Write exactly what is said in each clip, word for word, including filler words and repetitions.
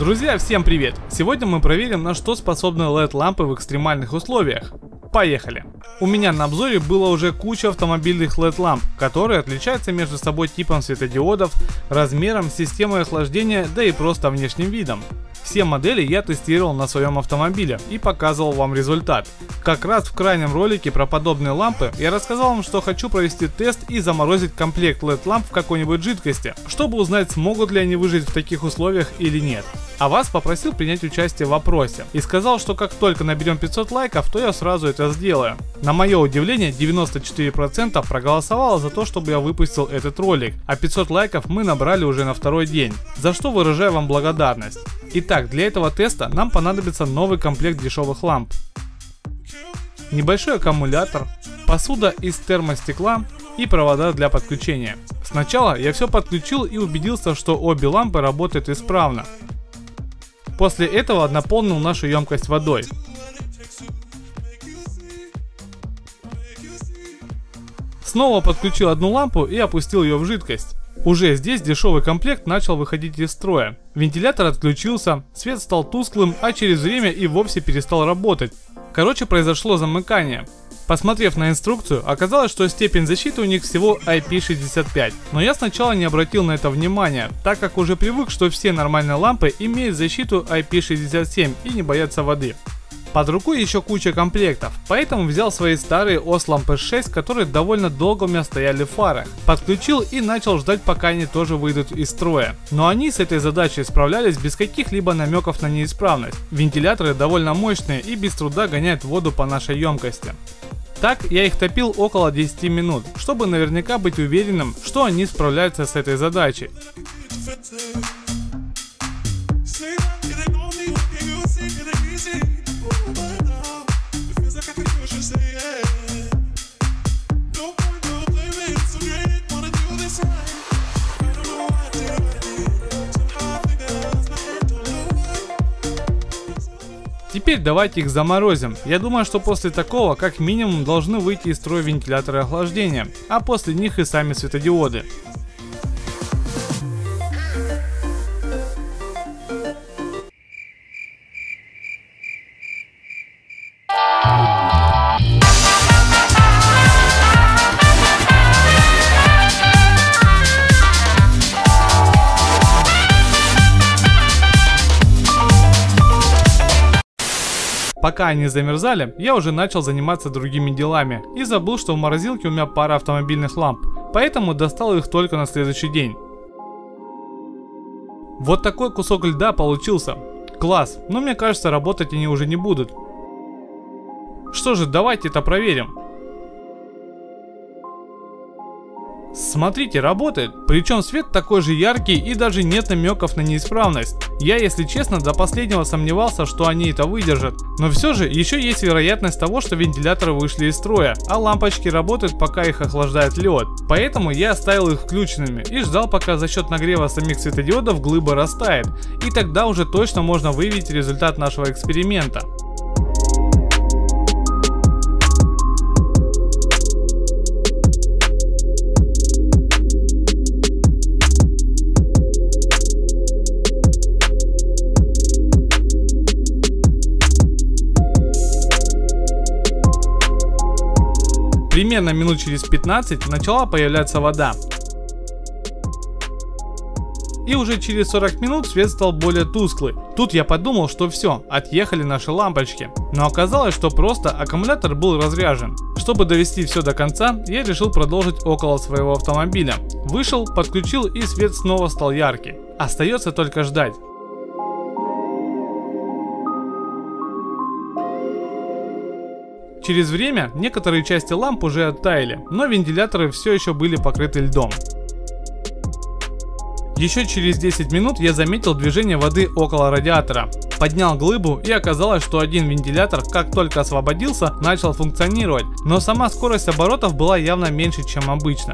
Друзья, всем привет! Сегодня мы проверим, на что способны эл и ди-лампы в экстремальных условиях. Поехали! У меня на обзоре было уже куча автомобильных эл и ди-ламп, которые отличаются между собой типом светодиодов, размером, системой охлаждения, да и просто внешним видом. Все модели я тестировал на своем автомобиле и показывал вам результат. Как раз в крайнем ролике про подобные лампы я рассказал вам, что хочу провести тест и заморозить комплект эл и ди-ламп в какой-нибудь жидкости, чтобы узнать, смогут ли они выжить в таких условиях или нет. А вас попросил принять участие в опросе и сказал, что как только наберем пятьсот лайков, то я сразу это сделаю. На мое удивление, девяносто четыре процента проголосовало за то, чтобы я выпустил этот ролик, а пятьсот лайков мы набрали уже на второй день, за что выражаю вам благодарность. Итак, для этого теста нам понадобится новый комплект дешевых ламп, небольшой аккумулятор, посуда из термостекла и провода для подключения. Сначала я все подключил и убедился, что обе лампы работают исправно. После этого наполнил нашу емкость водой. Снова подключил одну лампу и опустил ее в жидкость. Уже здесь дешевый комплект начал выходить из строя. Вентилятор отключился, свет стал тусклым, а через время и вовсе перестал работать. Короче, произошло замыкание. Посмотрев на инструкцию, оказалось, что степень защиты у них всего ай пи шестьдесят пять. Но я сначала не обратил на это внимания, так как уже привык, что все нормальные лампы имеют защиту ай пи шестьдесят семь и не боятся воды. Под рукой еще куча комплектов, поэтому взял свои старые о эс лампы шесть, которые довольно долго у меня стояли в фарах. Подключил и начал ждать, пока они тоже выйдут из строя. Но они с этой задачей справлялись без каких-либо намеков на неисправность. Вентиляторы довольно мощные и без труда гоняют воду по нашей емкости. Так я их топил около десяти минут, чтобы наверняка быть уверенным, что они справляются с этой задачей. Теперь давайте их заморозим. Я думаю, что после такого как минимум должны выйти из строя вентиляторы охлаждения, а после них и сами светодиоды. Пока они замерзали, я уже начал заниматься другими делами и забыл, что в морозилке у меня пара автомобильных ламп, поэтому достал их только на следующий день. Вот такой кусок льда получился. Класс, но мне кажется, работать они уже не будут. Что же, давайте это проверим. Смотрите, работает, причем свет такой же яркий и даже нет намеков на неисправность. Я, если честно, до последнего сомневался, что они это выдержат. Но все же, еще есть вероятность того, что вентиляторы вышли из строя, а лампочки работают, пока их охлаждает лед. Поэтому я оставил их включенными и ждал, пока за счет нагрева самих светодиодов глыба растает. И тогда уже точно можно выявить результат нашего эксперимента. Примерно минут через пятнадцать начала появляться вода. И уже через сорок минут свет стал более тусклый. Тут я подумал, что все, отъехали наши лампочки. Но оказалось, что просто аккумулятор был разряжен. Чтобы довести все до конца, я решил продолжить около своего автомобиля. Вышел, подключил и свет снова стал яркий. Остается только ждать. Через время некоторые части ламп уже оттаяли, но вентиляторы все еще были покрыты льдом. Еще через десять минут я заметил движение воды около радиатора. Поднял глыбу и оказалось, что один вентилятор, как только освободился, начал функционировать, но сама скорость оборотов была явно меньше, чем обычно.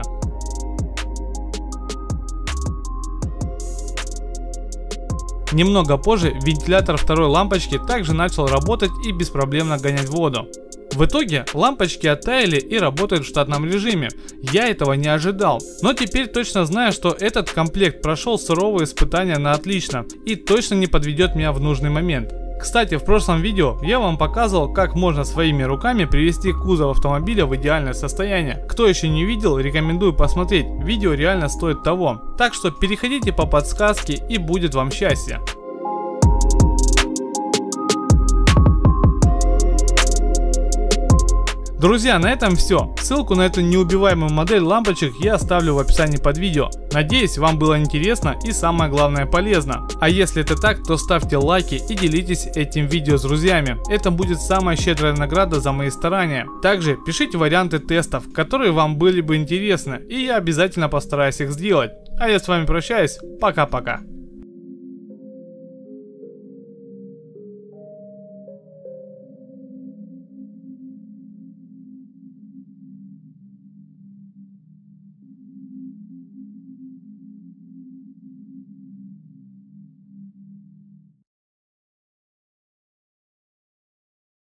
Немного позже вентилятор второй лампочки также начал работать и беспроблемно гонять воду. В итоге лампочки оттаяли и работают в штатном режиме. Я этого не ожидал, но теперь точно знаю, что этот комплект прошел суровые испытания на отлично и точно не подведет меня в нужный момент. Кстати, в прошлом видео я вам показывал, как можно своими руками привести кузов автомобиля в идеальное состояние. Кто еще не видел, рекомендую посмотреть, видео реально стоит того. Так что переходите по подсказке и будет вам счастье. Друзья, на этом все. Ссылку на эту неубиваемую модель лампочек я оставлю в описании под видео. Надеюсь, вам было интересно и самое главное полезно. А если это так, то ставьте лайки и делитесь этим видео с друзьями. Это будет самая щедрая награда за мои старания. Также пишите варианты тестов, которые вам были бы интересны, и я обязательно постараюсь их сделать. А я с вами прощаюсь. Пока-пока.